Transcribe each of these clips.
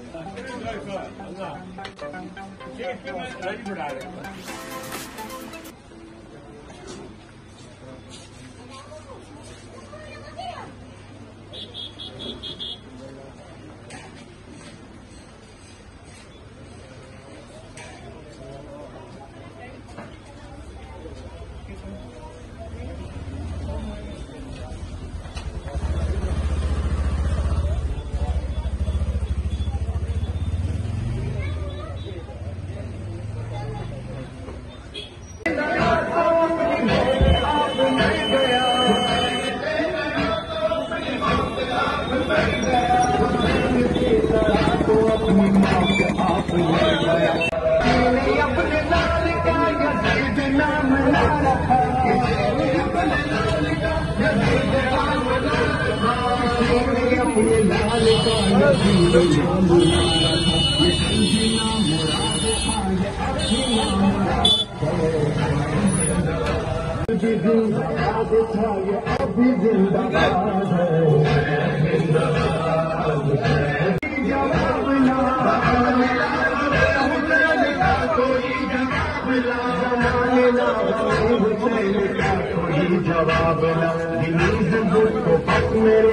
जवाब मेरे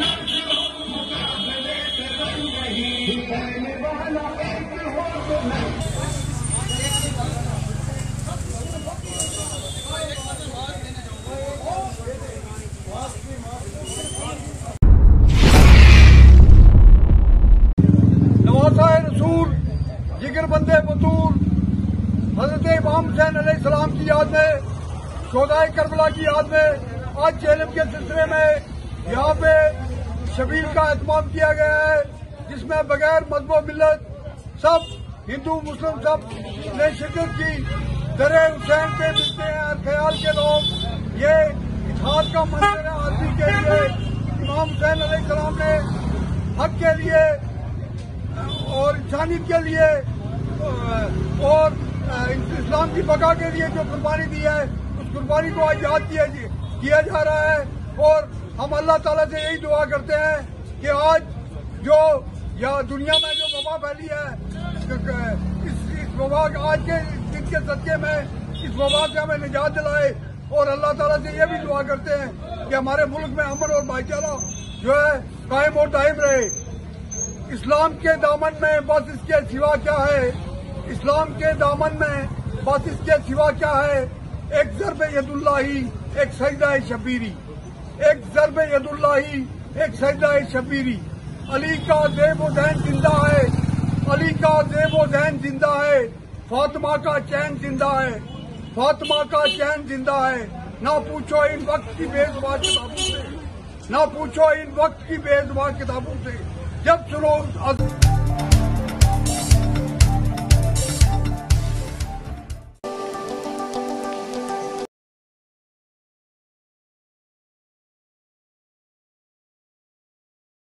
जिगर बंदे बतूर हजरत इमाम हुसैन अलैहिस्सलाम की याद में, शोहदाए करबला की याद में आज जेलम के सिलसिले में यहाँ पे शबीर का एहतमाम किया गया है, जिसमें बगैर मजहब मिल्लत सब हिंदू मुस्लिम सब ने शिरकत की। दरे हुसैन पे मिलते हैं हर ख्याल के लोग। ये इतिहास का मंजर है आदमी के लिए। इमाम हुसैन अलैहिस्सलाम ने हक के लिए और इंसानियत के लिए और इस्लाम की बका के लिए जो कुर्बानी दी है, उस कुर्बानी को आज याद किया जा रहा है। और हम अल्लाह ताला से यही दुआ करते हैं कि आज जो या दुनिया में जो वबा फैली है, इस वबा आज के दिन के सदके में इस वबा से हमें निजात दिलाए। और अल्लाह ताला से ये भी दुआ करते हैं कि हमारे मुल्क में अमन और भाईचारा जो है कायम और दायम रहे। इस्लाम के दामन में बस इसके सिवा क्या है? इस्लाम के दामन में बस इसके सिवा क्या है? एक ज़र्ब यदुल्लाही, एक सजदा शबीरी। एक ज़र्ब यदुल्लाही, एक सजदा शबीरी। अली का ज़ेब व ज़ैन जिंदा है, अली का ज़ेब व ज़ैन जिंदा है। फातिमा का चैन जिंदा है, फातिमा का चैन जिंदा है। ना पूछो इन वक्त की बेजुबान किताबों से, ना पूछो इन वक्त की बेजुबान किताबों से। जब सुनो